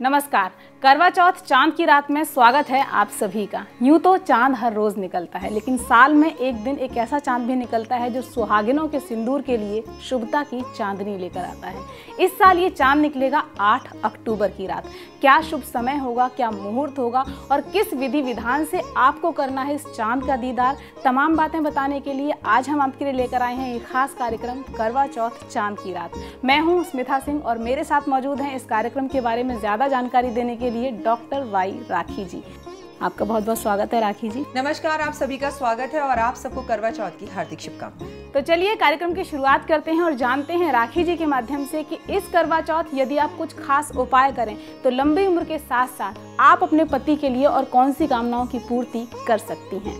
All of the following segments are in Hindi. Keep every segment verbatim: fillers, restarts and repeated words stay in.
नमस्कार। करवा चौथ चांद की रात में स्वागत है आप सभी का। यूं तो चांद हर रोज निकलता है, लेकिन साल में एक दिन एक ऐसा चांद भी निकलता है जो सुहागिनों के सिंदूर के लिए शुभता की चांदनी लेकर आता है। इस साल ये चांद निकलेगा आठ अक्टूबर की रात। क्या शुभ समय होगा, क्या मुहूर्त होगा और किस विधि विधान से आपको करना है इस चांद का दीदार, तमाम बातें बताने के लिए आज हम आपके लिए लेकर आए हैं ये खास कार्यक्रम करवा चौथ चांद की रात। मैं हूँ स्मिता सिंह और मेरे साथ मौजूद हैं इस कार्यक्रम के बारे में ज्यादा जानकारी देने के लिए डॉक्टर वाई राखी जी। आपका बहुत बहुत स्वागत है राखी जी। नमस्कार, आप सभी का स्वागत है और आप सबको करवा चौथ की हार्दिक शुभकामनाएं। तो चलिए कार्यक्रम की शुरुआत करते हैं और जानते हैं राखी जी के माध्यम से कि इस करवा चौथ यदि आप कुछ खास उपाय करें तो लंबी उम्र के साथ साथ आप अपने पति के लिए और कौन सी कामनाओं की पूर्ति कर सकती हैं।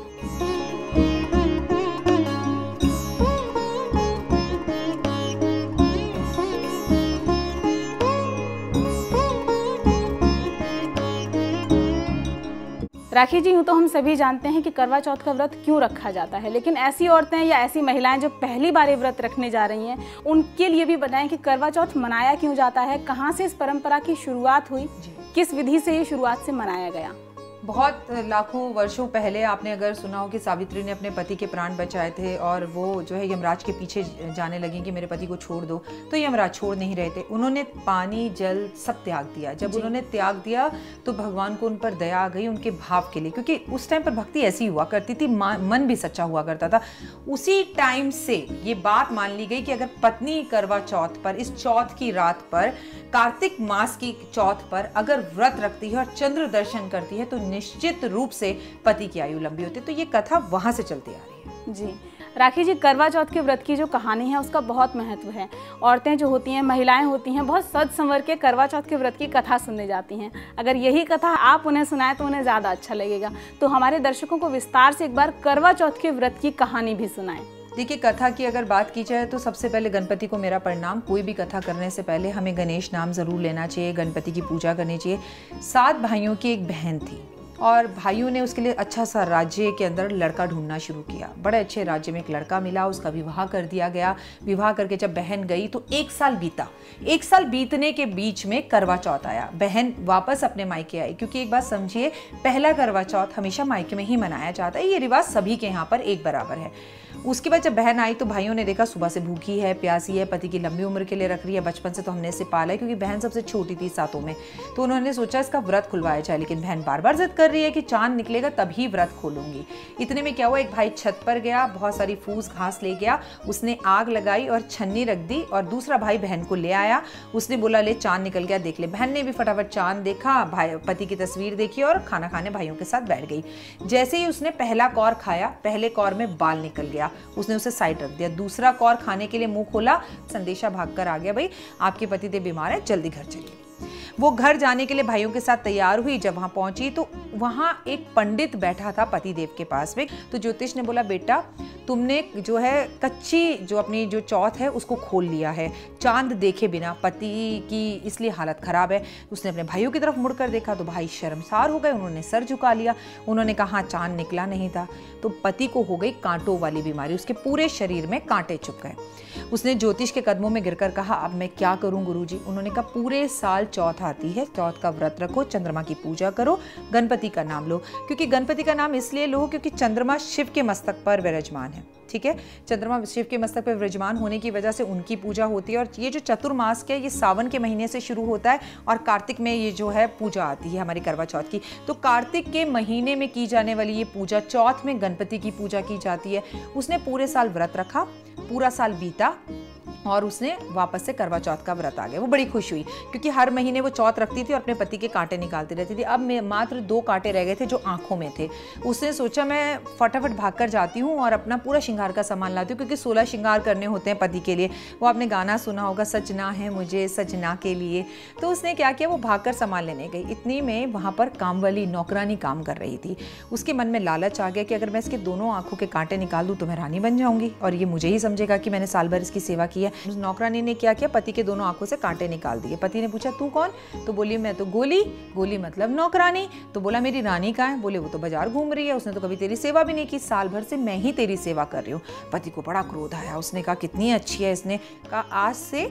राखी जी, यूँ तो हम सभी जानते हैं कि करवा चौथ का व्रत क्यों रखा जाता है, लेकिन ऐसी औरतें या ऐसी महिलाएं जो पहली बार ये व्रत रखने जा रही हैं उनके लिए भी बताएं कि करवा चौथ मनाया क्यों जाता है, कहाँ से इस परंपरा की शुरुआत हुई, किस विधि से ये शुरुआत से मनाया गया। बहुत लाखों वर्षों पहले आपने अगर सुना हो कि सावित्री ने अपने पति के प्राण बचाए थे और वो जो है यमराज के पीछे जाने लगी कि मेरे पति को छोड़ दो, तो यमराज छोड़ नहीं रहे थे। उन्होंने पानी जल सब त्याग दिया। जब उन्होंने त्याग दिया तो भगवान को उन पर दया आ गई उनके भाव के लिए, क्योंकि उस टाइम पर भक्ति ऐसी हुआ करती थी, मन भी सच्चा हुआ करता था। उसी टाइम से ये बात मान ली गई कि अगर पत्नी करवा चौथ पर, इस चौथ की रात पर, कार्तिक मास की चौथ पर अगर व्रत रखती है और चंद्र दर्शन करती है तो निश्चित रूप से पति की आयु लंबी होती है। तो ये कथा वहां से चलती आ रही है। जी राखी जी, करवा चौथ के व्रत की जो कहानी है उसका बहुत महत्व है। औरतें जो होती हैं, महिलाएं होती हैं, बहुत सज संवर के करवा चौथ के व्रत की कथा सुनने जाती हैं। अगर यही कथा आप उन्हें सुनाएं तो उन्हें ज़्यादा अच्छा लगेगा। तो हमारे दर्शकों को विस्तार से एक बार करवा चौथ के व्रत की कहानी भी सुनाएं। देखिए, कथा की अगर बात की जाए तो सबसे पहले गणपति को मेरा प्रणाम। कोई भी कथा करने से पहले हमें गणेश नाम ज़रूर लेना चाहिए, गणपति की पूजा करनी चाहिए। सात भाइयों की एक बहन थी और भाइयों ने उसके लिए अच्छा सा राज्य के अंदर लड़का ढूंढना शुरू किया। बड़े अच्छे राज्य में एक लड़का मिला, उसका विवाह कर दिया गया। विवाह करके जब बहन गई तो एक साल बीता। एक साल बीतने के बीच में करवा चौथ आया। बहन वापस अपने मायके आई, क्योंकि एक बात समझिए, पहला करवा चौथ हमेशा मायके में ही मनाया जाता है। ये रिवाज सभी के यहाँ पर एक बराबर है। उसके बाद जब बहन आई तो भाइयों ने देखा सुबह से भूखी है, प्यासी है, पति की लंबी उम्र के लिए रख रही है, बचपन से तो हमने इसे पाला है, क्योंकि बहन सबसे छोटी थी सातों में। तो उन्होंने सोचा इसका व्रत खुलवाया जाए, लेकिन बहन बार बार जिद कर रही है कि चांद निकलेगा तभी व्रत खोलूंगी। इतने में क्या हुआ, एक भाई छत पर गया, बहुत सारी फूस घास ले गया, उसने आग लगाई और छन्नी रख दी और दूसरा भाई बहन को ले आया। उसने बोला ले चांद निकल गया, देख ले। बहन ने भी फटाफट चांद देखा, भाई पति की तस्वीर देखी और खाना खाने भाइयों के साथ बैठ गई। जैसे ही उसने पहला कौर खाया, पहले कौर में बाल निकल गया, उसने उसे साइड रख दिया। दूसरा कौर खाने के लिए मुंह खोला, संदेशा भागकर आ गया, भाई आपके पतिदेव बीमार है, जल्दी घर चलिए। वो घर जाने के लिए भाइयों के साथ तैयार हुई। जब वहां पहुंची तो वहां एक पंडित बैठा था पतिदेव के पास में। तो ज्योतिष ने बोला, बेटा तुमने जो है कच्ची जो अपनी जो चौथ है उसको खोल लिया है, चांद देखे बिना, पति की इसलिए हालत खराब है। उसने अपने भाइयों की तरफ मुड़कर देखा तो भाई शर्मसार हो गए, उन्होंने सर झुका लिया। उन्होंने कहा हाँ, चांद निकला नहीं था। तो पति को हो गई कांटों वाली बीमारी, उसके पूरे शरीर में कांटे चुभ गए। उसने ज्योतिष के कदमों में गिरकर कहा, अब मैं क्या करूं गुरुजी। उन्होंने कहा, पूरे साल चौथ आती है, चौथ का व्रत रखो, चंद्रमा की पूजा करो, गणपति का नाम लो। क्योंकि गणपति का नाम इसलिए लो क्योंकि चंद्रमा शिव के मस्तक पर विराजमान है। ठीक है, चंद्रमा शिव के मस्तक पर विराजमान होने की वजह से उनकी पूजा होती है। और ये जो चतुर्मास के, ये सावन के महीने से शुरू होता है और कार्तिक में ये जो है पूजा आती है हमारी करवा चौथ की। तो कार्तिक के महीने में की जाने वाली ये पूजा, चौथ में गणपति की पूजा की जाती है। उसने पूरे साल व्रत रखा, पूरा साल बीता और उसने वापस से करवा चौथ का व्रत आ गया। वो बड़ी खुश हुई, क्योंकि हर महीने वो चौथ रखती थी और अपने पति के कांटे निकालती रहती थी। अब मात्र दो कांटे रह गए थे जो आंखों में थे। उसने सोचा मैं फटाफट भागकर जाती हूँ और अपना पूरा श्रृंगार का सामान लाती हूँ, क्योंकि सोलह श्रृंगार करने होते हैं पति के लिए। वो आपने गाना सुना होगा, सजना है मुझे सजना के लिए। तो उसने क्या किया, वो भागकर सामान लेने गई। इतनी में वहाँ पर काम वाली नौकरानी काम कर रही थी। उसके मन में लालच आ गया कि अगर मैं इसके दोनों आंखों के कांटे निकाल दूँ तो मैं रानी बन जाऊँगी और ये मुझे ही समझेगा कि मैंने साल भर इसकी सेवा की है। उस नौकरानी ने क्या किया, पति के दोनों आंखों से कांटे निकाल दिए। पति ने पूछा तू कौन, तो बोली मैं तो गोली। गोली मतलब नौकरानी। तो बोला मेरी रानी कहाँ है, बोले वो तो बाजार घूम रही है, उसने तो कभी तेरी सेवा भी नहीं की, साल भर से मैं ही तेरी सेवा कर रही हूँ। पति को बड़ा क्रोध आया, उसने कहा कितनी अच्छी है। इसने कहा आज से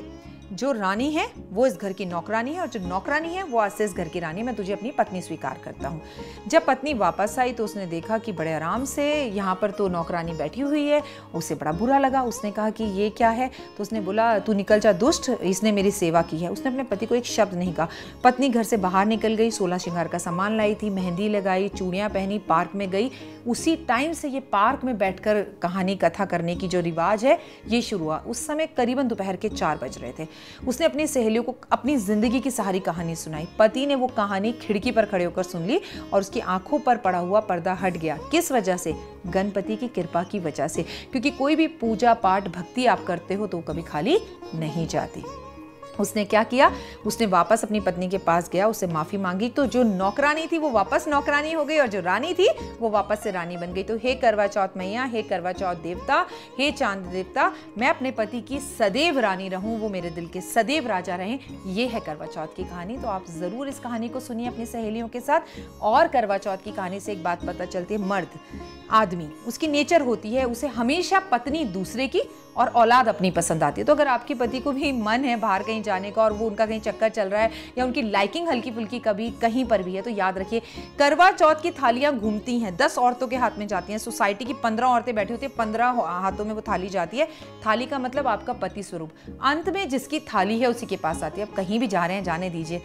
जो रानी है वो इस घर की नौकरानी है और जो नौकरानी है वो आज से इस घर की रानी, मैं तुझे अपनी पत्नी स्वीकार करता हूँ। जब पत्नी वापस आई तो उसने देखा कि बड़े आराम से यहाँ पर तो नौकरानी बैठी हुई है। उसे बड़ा बुरा लगा। उसने कहा कि ये क्या है? तो उसने बोला तू निकल जा दुष्ट, इसने मेरी सेवा की है। उसने अपने पति को एक शब्द नहीं कहा। पत्नी घर से बाहर निकल गई, सोलह श्रृंगार का सामान लाई थी, मेहंदी लगाई, चूड़ियाँ पहनी, पार्क में गई। उसी टाइम से ये पार्क में बैठकर कहानी कथा करने की जो रिवाज है ये शुरू हुआ। उस समय करीबन दोपहर के चार बज रहे थे। उसने अपनी सहेलियों को अपनी जिंदगी की सारी कहानी सुनाई। पति ने वो कहानी खिड़की पर खड़े होकर सुन ली और उसकी आंखों पर पड़ा हुआ पर्दा हट गया। किस वजह से? गणपति की कृपा की वजह से, क्योंकि कोई भी पूजा पाठ भक्ति आप करते हो तो कभी खाली नहीं जाती। उसने क्या किया? उसने वापस अपनी पत्नी के पास गया, उससे माफी मांगी। तो जो नौकरानी थी वो वापस नौकरानी हो गई और जो रानी थी वो वापस से रानी बन गई। तो हे करवा चौथ मैया, हे करवा चौथ देवता, हे चांद देवता, मैं अपने पति की सदैव रानी रहूं, वो मेरे दिल के सदैव राजा रहें। ये है करवा चौथ की कहानी। तो आप जरूर इस कहानी को सुनिए अपनी सहेलियों के साथ। और करवा चौथ की कहानी से एक बात पता चलती है, मर्द आदमी उसकी नेचर होती है, उसे हमेशा पत्नी दूसरे की और औलाद अपनी पसंद आती है। तो अगर आपके पति को भी मन है बाहर कहीं जाने का और वो उनका कहीं चक्कर चल रहा है या उनकी लाइकिंग हल्की फुल्की कभी कहीं पर भी है, तो याद रखिए करवा चौथ की थालियां घूमती हैं, दस औरतों के हाथ में जाती हैं। सोसाइटी की पंद्रह औरतें बैठी होती हैं, पंद्रह हाथों में वो थाली जाती है। थाली का मतलब आपका पति स्वरूप। अंत में जिसकी थाली है उसी के पास आती है। अब कहीं भी जा रहे हैं जाने दीजिए,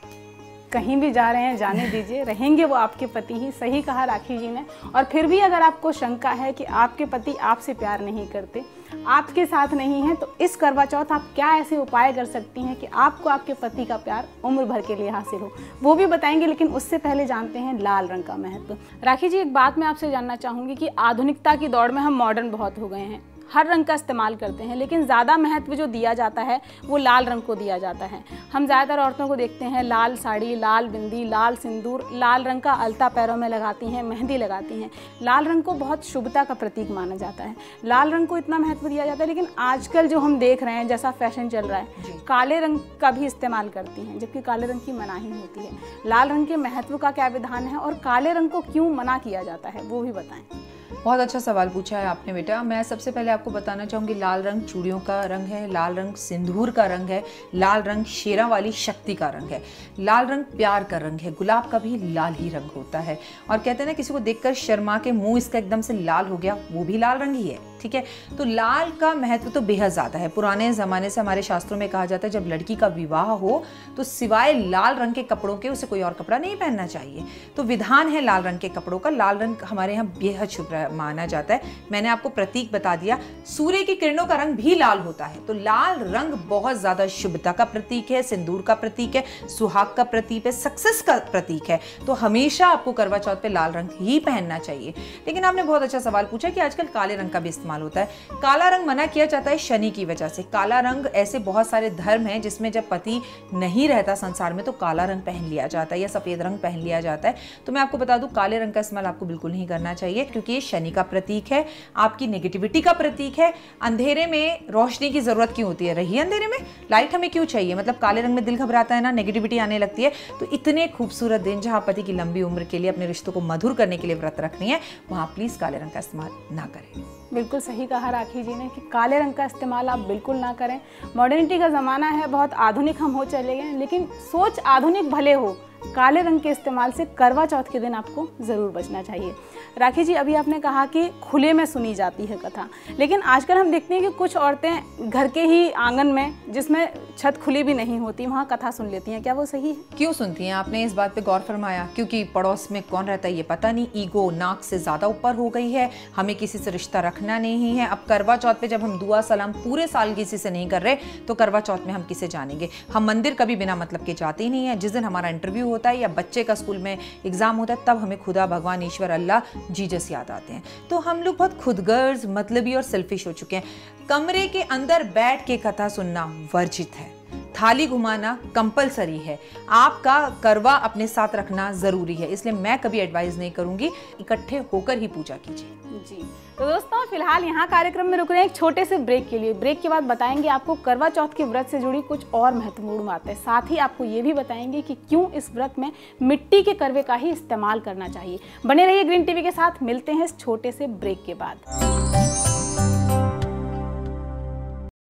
कहीं भी जा रहे हैं जाने दीजिए, रहेंगे वो आपके पति ही। सही कहा राखी जी ने। और फिर भी अगर आपको शंका है कि आपके पति आपसे प्यार नहीं करते, आपके साथ नहीं है, तो इस करवा चौथ आप क्या ऐसे उपाय कर सकती हैं कि आपको आपके पति का प्यार उम्र भर के लिए हासिल हो, वो भी बताएंगे। लेकिन उससे पहले जानते हैं लाल रंग का महत्व। राखी जी, एक बात मैं आपसे जानना चाहूँगी कि आधुनिकता की दौड़ में हम मॉडर्न बहुत हो गए हैं, हर रंग का इस्तेमाल करते हैं, लेकिन ज़्यादा महत्व जो दिया जाता है वो लाल रंग को दिया जाता है। हम ज़्यादातर औरतों को देखते हैं लाल साड़ी, लाल बिंदी, लाल सिंदूर, लाल रंग का अलता पैरों में लगाती हैं, मेहंदी लगाती हैं। लाल रंग को बहुत शुभता का प्रतीक माना जाता है, लाल रंग को इतना महत्व दिया जाता है। लेकिन आजकल जो हम देख रहे हैं, जैसा फैशन चल रहा है, काले रंग का भी इस्तेमाल करती हैं, जबकि काले रंग की मनाही होती है। लाल रंग के महत्व का क्या विधान है और काले रंग को क्यों मना किया जाता है, वो भी बताएं। बहुत अच्छा सवाल पूछा है आपने बेटा। मैं सबसे पहले आपको बताना चाहूँगी, लाल रंग चूड़ियों का रंग है, लाल रंग सिंदूर का रंग है, लाल रंग शेरा वाली शक्ति का रंग है, लाल रंग प्यार का रंग है। गुलाब का भी लाल ही रंग होता है। और कहते हैं ना, किसी को देखकर शर्मा के मुंह इसका एकदम से लाल हो गया, वो भी लाल रंग ही है। ठीक है, तो लाल का महत्व तो बेहद ज़्यादा है। पुराने ज़माने से हमारे शास्त्रों में कहा जाता है जब लड़की का विवाह हो तो सिवाय लाल रंग के कपड़ों के उसे कोई और कपड़ा नहीं पहनना चाहिए। तो विधान है लाल रंग के कपड़ों का। लाल रंग हमारे यहाँ बेहद शुभ माना जाता है। मैंने आपको प्रतीक बता दिया, सूर्य की किरणों का रंग भी लाल होता है। तो लाल रंग बहुत ज़्यादा शुभता का प्रतीक है, सिंदूर का प्रतीक है, सुहाग का प्रतीक है, सक्सेस का प्रतीक है। तो हमेशा आपको करवा चौथ पे लाल रंग ही पहनना चाहिए। लेकिन आपने बहुत अच्छा सवाल पूछा कि आजकल काले रंग का भी इस्तेमाल होता है। काला रंग मना किया जाता है शनि की वजह से। काला रंग, ऐसे बहुत सारे धर्म हैं जिसमें जब पति नहीं रहता संसार में तो काला रंग पहन लिया जाता है या सफेद रंग पहन लिया जाता है। तो मैं आपको बता दूं, काले रंग का इस्तेमाल आपको बिल्कुल नहीं करना चाहिए, क्योंकि ये शनि का प्रतीक है, आपकी नेगेटिविटी का प्रतीक है। अंधेरे में रोशनी की जरूरत क्यों होती है? रही अंधेरे में लाइट हमें क्यों चाहिए? मतलब काले रंग में दिल घबराता है ना, नेगेटिविटी आने लगती है। तो इतने खूबसूरत दिन जहां पति की लंबी उम्र के लिए, अपने रिश्तों को मधुर करने के लिए व्रत रखनी है, वहां प्लीज काले रंग का इस्तेमाल ना करें। बिल्कुल सही कहा राखी जी ने कि काले रंग का इस्तेमाल आप बिल्कुल ना करें। मॉडर्निटी का ज़माना है, बहुत आधुनिक हम हो चले गए, लेकिन सोच आधुनिक भले हो, काले रंग के इस्तेमाल से करवा चौथ के दिन आपको ज़रूर बचना चाहिए। राखी जी, अभी आपने कहा कि खुले में सुनी जाती है कथा, लेकिन आजकल हम देखते हैं कि कुछ औरतें घर के ही आंगन में, जिसमें छत खुली भी नहीं होती, वहाँ कथा सुन लेती हैं। क्या वो सही है? क्यों सुनती हैं? आपने इस बात पे गौर फरमाया? क्योंकि पड़ोस में कौन रहता है ये पता नहीं, ईगो नाक से ज़्यादा ऊपर हो गई है, हमें किसी से रिश्ता रखना नहीं है। अब करवा चौथ पे जब हम दुआ सलाम पूरे साल किसी से नहीं कर रहे, तो करवा चौथ में हम किसे जानेंगे? हम मंदिर कभी बिना मतलब के जाते ही नहीं है। जिस दिन हमारा इंटरव्यू होता है या बच्चे का स्कूल में एग्जाम होता है, तब हमें खुदा, भगवान, ईश्वर, अल्लाह, जीसस याद आते हैं। तो हम लोग बहुत खुदगर्ज, मतलबी और सेल्फिश हो चुके हैं। कमरे के अंदर बैठ के कथा सुनना वर्जित है, थाली घुमाना कंपलसरी है, आपका करवा अपने साथ रखना जरूरी है। इसलिए मैं कभी एडवाइस नहीं करूंगी, इकट्ठे होकर ही पूजा कीजिए। जी, तो दोस्तों फिलहाल यहाँ कार्यक्रम में रुक रहे हैं एक छोटे से ब्रेक के लिए। ब्रेक के बाद बताएंगे आपको करवा चौथ के व्रत से जुड़ी कुछ और महत्वपूर्ण बातें। साथ ही आपको ये भी बताएंगे कि क्यों इस व्रत में मिट्टी के करवे का ही इस्तेमाल करना चाहिए। बने रहिए ग्रीन टीवी के साथ, मिलते हैं इस छोटे से ब्रेक के बाद।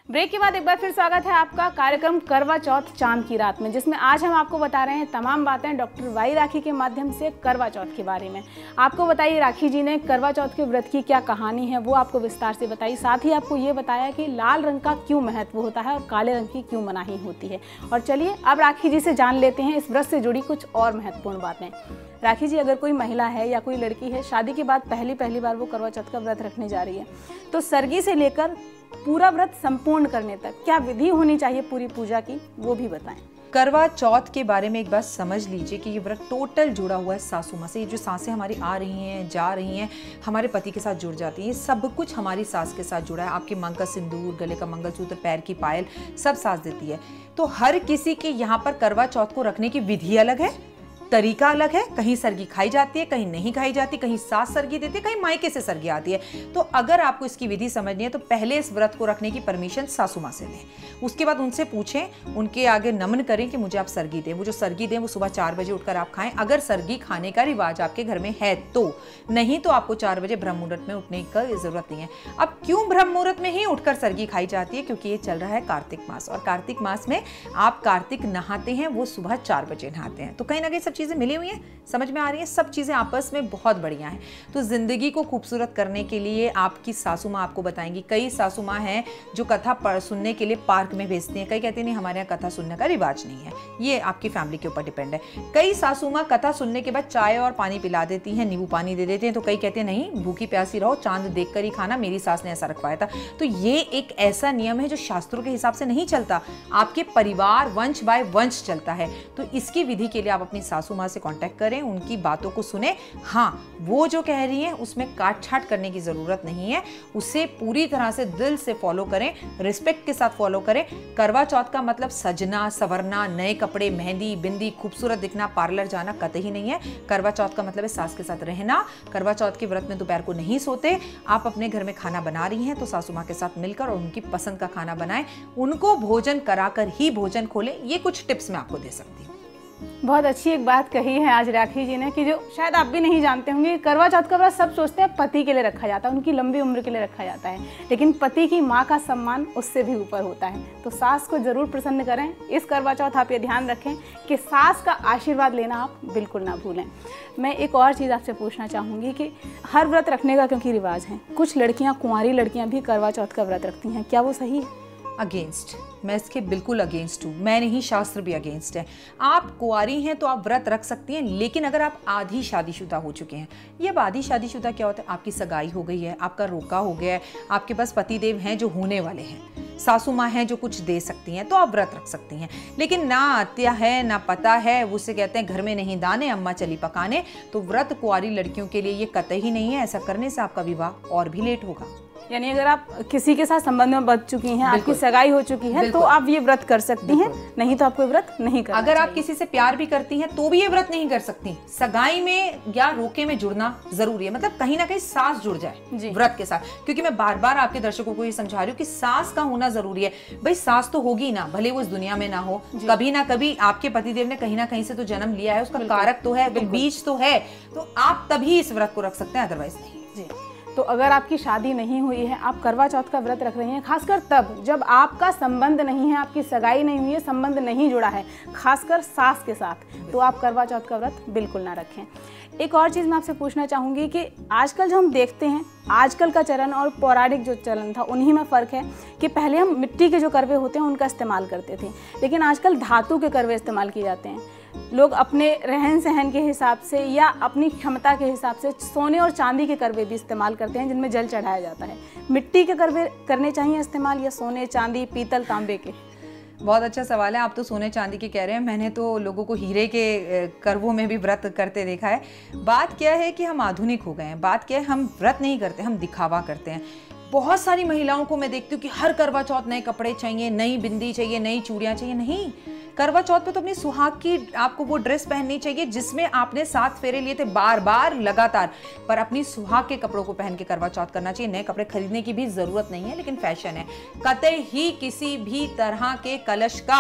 ब्रेक के बाद एक बार फिर स्वागत है आपका कार्यक्रम करवा चौथ चांद की रात में, जिसमें आज हम आपको बता रहे हैं तमाम बातें डॉक्टर वाई राखी के माध्यम से करवा चौथ के बारे में। आपको बताइए राखी जी ने करवा चौथ के व्रत की क्या कहानी है वो आपको विस्तार से बताई। साथ ही आपको ये बताया कि लाल रंग का क्यों महत्व होता है और काले रंग की क्यों मनाही होती है। और चलिए अब राखी जी से जान लेते हैं इस व्रत से जुड़ी कुछ और महत्वपूर्ण बातें। राखी जी, अगर कोई महिला है या कोई लड़की है, शादी के बाद पहली पहली बार वो करवा चौथ का व्रत रखने जा रही है, तो सरगी से लेकर पूरा व्रत संपूर्ण करने तक क्या विधि होनी चाहिए पूरी पूजा की, वो भी बताएं। करवा चौथ के बारे में एक बात समझ लीजिए कि ये व्रत टोटल जुड़ा हुआ है सासू माँ से। ये जो सांसें हमारी आ रही हैं, जा रही हैं, हमारे पति के साथ जुड़ जाती हैं, ये सब कुछ हमारी सास के साथ जुड़ा है। आपके मांग का सिंदूर, गले का मंगलसूत्र, पैर की पायल, सब सास देती है। तो हर किसी के यहाँ पर करवा चौथ को रखने की विधि अलग है, तरीका अलग है। कहीं सरगी खाई जाती है, कहीं नहीं खाई जाती, कहीं सास सरगी देती है, कहीं मायके से सरगी आती है। तो अगर आपको इसकी विधि समझनी है तो पहले इस व्रत को रखने की परमिशन सासू माँ से लें। उसके बाद उनसे पूछें, उनके आगे नमन करें कि मुझे आप सरगी दें। वो जो सरगी दें वो सुबह चार बजे उठकर आप खाएं, अगर सरगी खाने का रिवाज आपके घर में है तो। नहीं तो आपको चार बजे ब्रह्म मुहूर्त में उठने की जरूरत नहीं है। अब क्यों ब्रह्म मुहूर्त में ही उठकर सरगी खाई जाती है? क्योंकि ये चल रहा है कार्तिक मास, और कार्तिक मास में आप कार्तिक नहाते हैं, वो सुबह चार बजे नहाते हैं। तो कहीं ना कहीं सब चीजें मिली हुई हैं, समझ में आ रही हैं, सब चीजें आपस में बहुत बढ़िया हैं। तो जिंदगी को खूबसूरत करने के लिए आपकी सासू माँ आपको बताएंगी। कई सासू माँ हैं जो कथा सुनने के लिए पार्क में भेजती हैं, कई कहती हैं नहीं हमारे यहाँ कथा सुनने का रिवाज नहीं है। ये आपकी फैमिली के ऊपर डिपेंड है। कई सासू माँ कथा सुनने के बाद चाय और पानी पिला देती हैं, नींबू पानी दे देते हैं। तो कई कहते हैं नहीं भूखी प्यासी रहो, चांद देख कर ही खाना, मेरी सास ने ऐसा रखवाया था। तो ये एक ऐसा नियम है जो शास्त्रों के हिसाब से नहीं चलता, आपके परिवार वंश बाय वंश चलता है। तो इसकी विधि के लिए आप अपनी सासू माँ से कांटेक्ट करें, उनकी बातों को सुने। हाँ, वो जो कह रही हैं उसमें काट छाट करने की जरूरत नहीं है, उसे पूरी तरह से दिल से फॉलो करें, रिस्पेक्ट के साथ फॉलो करें। करवा चौथ का मतलब सजना सवरना, नए कपड़े, मेहंदी, बिंदी, खूबसूरत दिखना, पार्लर जाना कतई नहीं है। करवा चौथ का मतलब है सास के साथ रहना। करवा चौथ के व्रत में दोपहर को नहीं सोते। आप अपने घर में खाना बना रही हैं तो सासू माँ के साथ मिलकर और उनकी पसंद का खाना बनाएं, उनको भोजन कराकर ही भोजन खोलें। ये कुछ टिप्स मैं आपको दे सकती हूँ। बहुत अच्छी एक बात कही है आज राखी जी ने कि जो शायद आप भी नहीं जानते होंगे, करवा चौथ का व्रत सब सोचते हैं पति के लिए रखा जाता है, उनकी लंबी उम्र के लिए रखा जाता है, लेकिन पति की माँ का सम्मान उससे भी ऊपर होता है। तो सास को जरूर प्रसन्न करें। इस करवा चौथ आप ये ध्यान रखें कि सास का आशीर्वाद लेना आप बिल्कुल ना भूलें। मैं एक और चीज़ आपसे पूछना चाहूँगी कि हर व्रत रखने का क्योंकि रिवाज है, कुछ लड़कियाँ, कुंवारी लड़कियाँ भी करवा चौथ का व्रत रखती हैं, क्या वो सही है? अगेंस्ट, मैं इसके बिल्कुल अगेंस्ट हूँ। मैं नहीं, शास्त्र भी अगेंस्ट है। आप कुंवारी हैं तो आप व्रत रख सकती हैं, लेकिन अगर आप आधी शादीशुदा हो चुके हैं, ये अब आधी शादीशुदा क्या होता है? आपकी सगाई हो गई है, आपका रोका हो गया है, आपके पास पतिदेव हैं जो होने वाले हैं, सासू माँ हैं जो कुछ दे सकती हैं, तो आप व्रत रख सकती हैं। लेकिन ना आत्या है ना पता है, उससे कहते हैं घर में नहीं दाने, अम्मा चली पकाने। तो व्रत कुंवारी लड़कियों के लिए ये कतई नहीं है। ऐसा करने से आपका विवाह और भी लेट होगा। यानी अगर आप किसी के साथ संबंध में बच चुकी हैं, आपकी सगाई हो चुकी है, तो आप ये व्रत कर सकती हैं, नहीं तो आपको व्रत नहीं करना अगर चाहिए। आप किसी से प्यार भी करती हैं तो भी ये व्रत नहीं कर सकती। सगाई में या रोके में जुड़ना जरूरी है, मतलब कहीं ना कहीं सास जुड़ जाए व्रत के साथ। क्योंकि मैं बार बार आपके दर्शकों को ये समझा रही हूँ कि सास का होना जरूरी है। भाई सास तो होगी ना, भले वो इस दुनिया में ना हो, कभी ना कभी आपके पतिदेव ने कहीं ना कहीं से तो जन्म लिया है, उसका कारक तो है, तो बीज तो है, तो आप तभी इस व्रत को रख सकते हैं, अदरवाइज नहीं। जी। तो अगर आपकी शादी नहीं हुई है, आप करवा चौथ का व्रत रख रही हैं, खासकर तब जब आपका संबंध नहीं है, आपकी सगाई नहीं हुई है, संबंध नहीं जुड़ा है, खासकर सास के साथ, तो आप करवा चौथ का व्रत बिल्कुल ना रखें। एक और चीज़ मैं आपसे पूछना चाहूँगी कि आजकल जो हम देखते हैं, आजकल का चलन और पौराणिक जो चलन था उन्हीं में फ़र्क है कि पहले हम मिट्टी के जो करवे होते हैं उनका इस्तेमाल करते थे, लेकिन आजकल धातु के करवे इस्तेमाल किए जाते हैं। लोग अपने रहन सहन के हिसाब से या अपनी क्षमता के हिसाब से सोने और चांदी के करवे भी इस्तेमाल करते हैं जिनमें जल चढ़ाया जाता है। मिट्टी के करवे करने चाहिए इस्तेमाल या सोने, चांदी, पीतल, तांबे के? बहुत अच्छा सवाल है। आप तो सोने चांदी के कह रहे हैं, मैंने तो लोगों को हीरे के करवों में भी व्रत करते देखा है। बात क्या है कि हम आधुनिक हो गए हैं। बात क्या है, हम व्रत नहीं करते, हम दिखावा करते हैं। बहुत सारी महिलाओं को मैं देखती हूँ कि हर करवा चौथ नए कपड़े चाहिए, नई बिंदी चाहिए, नई चूड़ियाँ चाहिए। नहीं, करवा चौथ पे तो अपनी सुहाग की आपको वो ड्रेस पहननी चाहिए जिसमें आपने सात फेरे लिए थे बार बार लगातार, पर अपनी सुहाग के कपड़ों को पहन के करवा चौथ करना चाहिए। नए कपड़े खरीदने की भी जरूरत नहीं है, लेकिन फैशन है। कतई ही किसी भी तरह के कलश का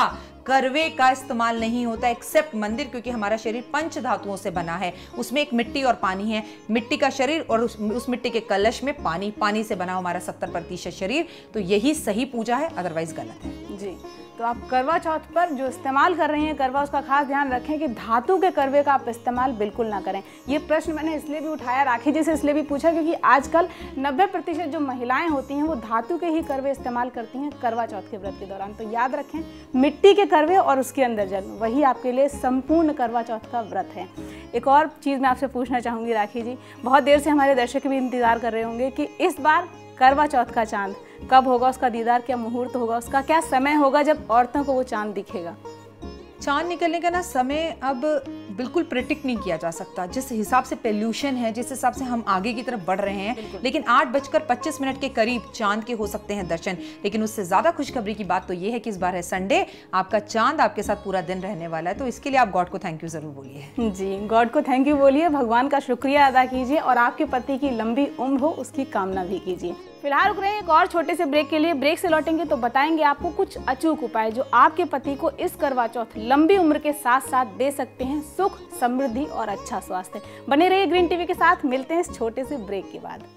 करवे का इस्तेमाल नहीं होता एक्सेप्ट मंदिर, क्योंकि हमारा शरीर पंच धातुओं से बना है, उसमें एक मिट्टी और पानी है। मिट्टी का शरीर और उस, उस मिट्टी के कलश में पानी, पानी से बना हमारा सत्तर प्रतिशत शरीर। तो यही सही पूजा है, अदरवाइज गलत है जी। तो आप करवा चौथ पर जो इस्तेमाल कर रही हैं करवा, उसका खास ध्यान रखें कि धातु के करवे का आप इस्तेमाल बिल्कुल ना करें। ये प्रश्न मैंने इसलिए भी उठाया, राखी जी से इसलिए भी पूछा, क्योंकि आजकल नब्बे प्रतिशत जो महिलाएं होती हैं वो धातु के ही करवे इस्तेमाल करती हैं करवा चौथ के व्रत के दौरान। तो याद रखें, मिट्टी के करवे और उसके अंदर जल, वही आपके लिए संपूर्ण करवा चौथ का व्रत है। एक और चीज़ मैं आपसे पूछना चाहूँगी राखी जी, बहुत देर से हमारे दर्शक भी इंतज़ार कर रहे होंगे कि इस बार करवा चौथ का चांद कब होगा, उसका दीदार क्या मुहूर्त होगा, उसका क्या समय होगा जब औरतों को वो चांद दिखेगा? चांद निकलने का ना समय अब बिल्कुल प्रेडिक्ट नहीं किया जा सकता। जिस हिसाब से पोल्यूशन है, जिस हिसाब से हम आगे की तरफ बढ़ रहे हैं, लेकिन आठ बजकर पच्चीस मिनट के करीब चांद के हो सकते हैं दर्शन। लेकिन उससे ज्यादा खुशखबरी की बात तो ये है कि इस बार है संडे, आपका चांद आपके साथ पूरा दिन रहने वाला है। तो इसके लिए आप गॉड को थैंक यू जरूर बोलिए। जी, गॉड को थैंक यू बोलिए, भगवान का शुक्रिया अदा कीजिए और आपके पति की लंबी उम्र हो उसकी कामना भी कीजिए। फिलहाल रुक रहे हैं एक और छोटे से ब्रेक के लिए। ब्रेक से लौटेंगे तो बताएंगे आपको कुछ अचूक उपाय जो आपके पति को इस करवा चौथ लंबी उम्र के साथ साथ दे सकते हैं सुख, समृद्धि और अच्छा स्वास्थ्य। बने रहिए ग्रीन टीवी के साथ, मिलते हैं इस छोटे से ब्रेक के बाद।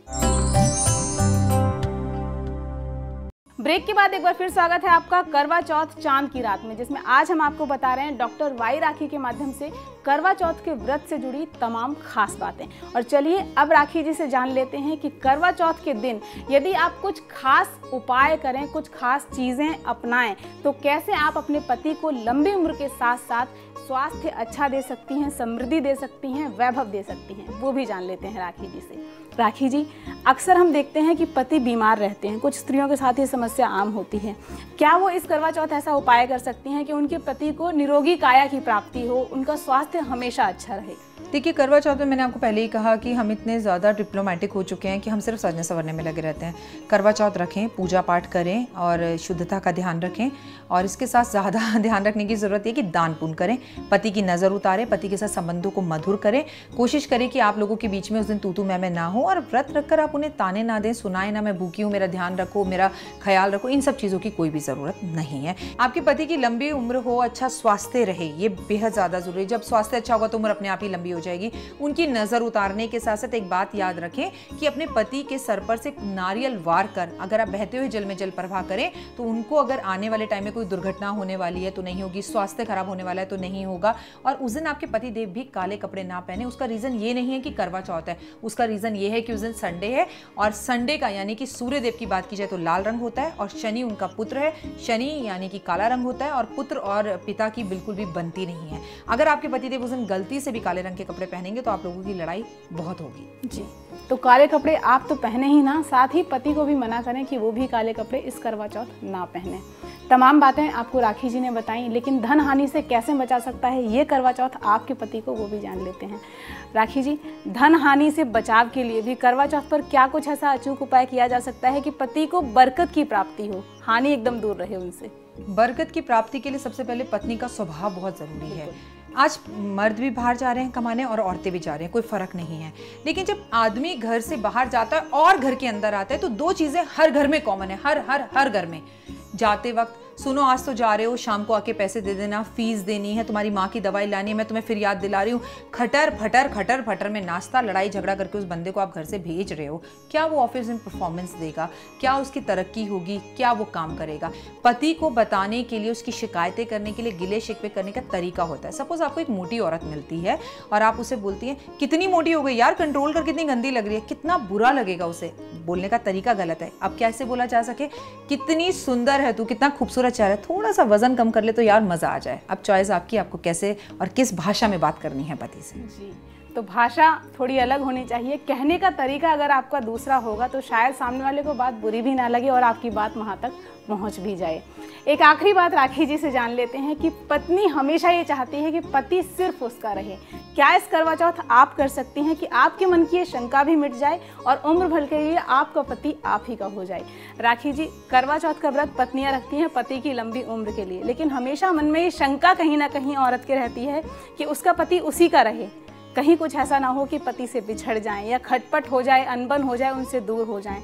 ब्रेक के बाद एक बार फिर स्वागत है आपका करवा चौथ चांद की रात में, जिसमें आज हम आपको बता रहे हैं डॉक्टर वाई राखी के माध्यम से करवा चौथ के व्रत से जुड़ी तमाम खास बातें। और चलिए अब राखी जी से जान लेते हैं कि करवा चौथ के दिन यदि आप कुछ खास उपाय करें, कुछ खास चीज़ें अपनाएं, तो कैसे आप अपने पति को लंबी उम्र के साथ साथ स्वास्थ्य अच्छा दे सकती हैं, समृद्धि दे सकती हैं, वैभव दे सकती हैं, वो भी जान लेते हैं राखी जी से। राखी जी, अक्सर हम देखते हैं कि पति बीमार रहते हैं, कुछ स्त्रियों के साथ ये समस्या आम होती है। क्या वो इस करवा चौथ ऐसा उपाय कर सकती हैं कि उनके पति को निरोगी काया की प्राप्ति हो, उनका स्वास्थ्य हमेशा अच्छा रहे? देखिए, करवा चौथ में मैंने आपको पहले ही कहा कि हम इतने ज़्यादा डिप्लोमेटिक हो चुके हैं कि हम सिर्फ सजने संवरने में लगे रहते हैं। करवा चौथ रखें, पूजा पाठ करें और शुद्धता का ध्यान रखें। और इसके साथ ज़्यादा ध्यान रखने की ज़रूरत है कि दान पुण्य करें, पति की नज़र उतारें, पति के साथ संबंधों को मधुर करें। कोशिश करें कि आप लोगों के बीच में उस दिन तू तू मैं मैं ना हो, और व्रत रखकर आप उन्हें ताने ना दें, सुनाए ना मैं भूखी हूँ, मेरा ध्यान रखो, मेरा ख्याल रखो। इन सब चीज़ों की कोई भी ज़रूरत नहीं है। आपके पति की लंबी उम्र हो, अच्छा स्वास्थ्य रहे, ये बेहद ज़्यादा ज़रूरी है। जब स्वास्थ्य अच्छा होगा तो उम्र अपने आप ही लंबी हो जाएगी। उनकी नजर उतारने के साथ साथ एक बात याद रखें कि अपने पति के सर पर से नारियल वार कर अगर आप बहते हुए जल में जल प्रवाह करें तो उनको अगर आने वाले टाइम में कोई दुर्घटना होने वाली है तो नहीं होगी, स्वास्थ्य खराब होने वाला है तो नहीं होगा। और उस दिन आपके पति देव भी काले कपड़े ना पहने। उसका रीजन ये नहीं है कि करवा चौथ है, उसका रीजन ये है कि उस दिन संडे है, और संडे का यानी कि सूर्य देव की बात की जाए तो लाल रंग होता है, और शनि उनका पुत्र है, शनि यानी कि काला रंग होता है, और पुत्र और पिता की बिल्कुल भी बनती नहीं है। अगर आपके पति देव उस दिन गलती से भी काले रंग के कपड़े पहनेंगे तो आप लोगों की लड़ाई बहुत होगी। जी, तो काले कपड़े आप तो पहने ही ना, साथ ही पति को भी मना करें कि वो भी काले कपड़े इस करवा चौथ ना पहने। तमाम बातें आपको राखी जी ने बताई, लेकिन धन हानि से कैसे बचा सकता है ये करवा चौथ आपके पति को, वो भी जान लेते हैं। राखी जी, धन हानि से बचाव के लिए भी करवा चौथ पर क्या कुछ ऐसा अचूक उपाय किया जा सकता है कि पति को बरकत की प्राप्ति हो, हानि एकदम दूर रहे उनसे? बरकत की प्राप्ति के लिए सबसे पहले पत्नी का स्वभाव बहुत जरूरी है। आज मर्द भी बाहर जा रहे हैं कमाने और औरतें भी जा रहे हैं, कोई फर्क नहीं है। लेकिन जब आदमी घर से बाहर जाता है और घर के अंदर आता है तो दो चीजें हर घर में कॉमन है, हर हर हर घर में। जाते वक्त सुनो, आज तो जा रहे हो, शाम को आके पैसे दे देना, फीस देनी है, तुम्हारी माँ की दवाई लानी है, मैं तुम्हें फिर याद दिला रही हूँ। खटर फटर खटर फटर में नाश्ता, लड़ाई झगड़ा करके उस बंदे को आप घर से भेज रहे हो। क्या वो ऑफिस में परफॉर्मेंस देगा? क्या उसकी तरक्की होगी? क्या वो काम करेगा? पति को बताने के लिए, उसकी शिकायतें करने के लिए गिले शिकवे करने का तरीका होता है। सपोज आपको एक मोटी औरत मिलती है और आप उसे बोलती हैं, कितनी मोटी हो गई यार, कंट्रोल कर, कितनी गंदी लग रही है। कितना बुरा लगेगा उसे, बोलने का तरीका गलत है। अब कैसे बोला जा सके, कितनी सुंदर है तू, कितना खूबसूरत चेहरा है, थोड़ा सा वजन कम कर ले तो यार मजा आ जाए। अब चॉइस आपकी, आपको कैसे और किस भाषा में बात करनी है पति से। जी, तो भाषा थोड़ी अलग होनी चाहिए, कहने का तरीका अगर आपका दूसरा होगा तो शायद सामने वाले को बात बुरी भी ना लगे और आपकी बात वहाँ तक पहुँच भी जाए। एक आखिरी बात राखी जी से जान लेते हैं कि पत्नी हमेशा ये चाहती है कि पति सिर्फ उसका रहे। क्या इस करवा चौथ आप कर सकती हैं कि आपके मन की ये शंका भी मिट जाए और उम्र भर के लिए आपका पति आप ही का हो जाए? राखी जी, करवा चौथ का व्रत पत्नियां रखती हैं पति की लंबी उम्र के लिए, लेकिन हमेशा मन में ये शंका कहीं ना कहीं औरत के रहती है कि उसका पति उसी का रहे। कहीं कुछ ऐसा ना हो कि पति से बिछड़ जाएं या खटपट हो जाए, अनबन हो जाए, उनसे दूर हो जाएं।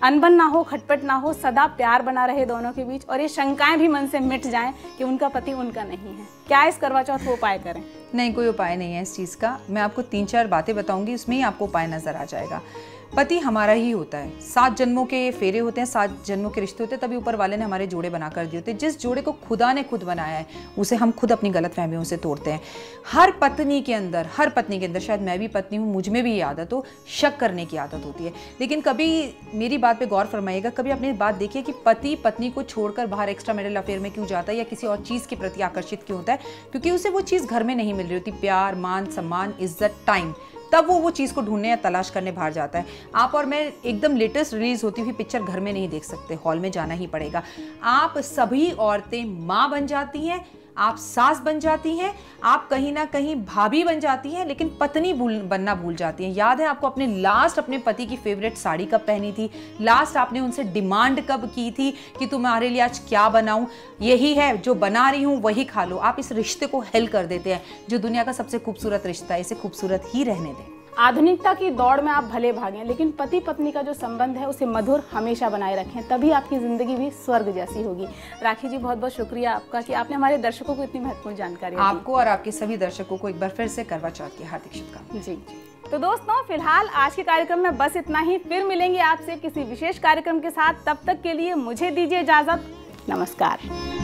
अनबन ना हो, खटपट ना हो, सदा प्यार बना रहे दोनों के बीच और ये शंकाएं भी मन से मिट जाएं कि उनका पति उनका नहीं है। क्या इस करवा चौथ वो उपाय करें? नहीं, कोई उपाय नहीं है इस चीज़ का। मैं आपको तीन चार बातें बताऊंगी, उसमें ही आपको उपाय नज़र आ जाएगा। पति हमारा ही होता है, सात जन्मों के फेरे होते हैं, सात जन्मों के रिश्ते होते हैं, तभी ऊपर वाले ने हमारे जोड़े बना कर दिए होते हैं। जिस जोड़े को खुदा ने खुद बनाया है उसे हम खुद अपनी गलत फहमियों से तोड़ते हैं। हर पत्नी के अंदर हर पत्नी के अंदर शायद मैं भी पत्नी हूँ, मुझ में भी ये आदत हो, शक करने की आदत होती है। लेकिन कभी मेरी बात पे गौर फरमाइएगा, कभी अपनी बात देखिए कि पति पत्नी को छोड़कर बाहर एक्स्ट्रा मैरिटल अफेयर में क्यों जाता है या किसी और चीज़ के प्रति आकर्षित क्यों होता है? क्योंकि उसे वो चीज़ घर में नहीं मिल रही होती, प्यार, मान, सम्मान, इज्जत, टाइम। तब वो वो चीज़ को ढूंढने या तलाश करने बाहर जाता है। आप और मैं एकदम लेटेस्ट रिलीज होती हुई पिक्चर घर में नहीं देख सकते, हॉल में जाना ही पड़ेगा। आप सभी औरतें माँ बन जाती हैं, आप सास बन जाती हैं, आप कहीं ना कहीं भाभी बन जाती हैं, लेकिन पत्नी भूल बनना भूल जाती हैं। याद है आपको अपने लास्ट अपने पति की फेवरेट साड़ी कब पहनी थी? लास्ट आपने उनसे डिमांड कब की थी कि तुम्हारे लिए आज क्या बनाऊं? यही है, जो बना रही हूं वही खा लो। आप इस रिश्ते को हेल कर देते हैं, जो दुनिया का सबसे खूबसूरत रिश्ता है। इसे खूबसूरत ही रहने दें। आधुनिकता की दौड़ में आप भले भागें, लेकिन पति पत्नी का जो संबंध है उसे मधुर हमेशा बनाए रखें, तभी आपकी ज़िंदगी भी स्वर्ग जैसी होगी। राखी जी, बहुत बहुत शुक्रिया आपका कि आपने हमारे दर्शकों को इतनी महत्वपूर्ण जानकारी दी। आपको और आपके सभी दर्शकों को एक बार फिर से करवा चौथ की हार्दिक शुभकामनाएं। जी जी। तो दोस्तों, फिलहाल आज के कार्यक्रम में बस इतना ही। फिर मिलेंगे आपसे किसी विशेष कार्यक्रम के साथ। तब तक के लिए मुझे दीजिए इजाज़त। नमस्कार।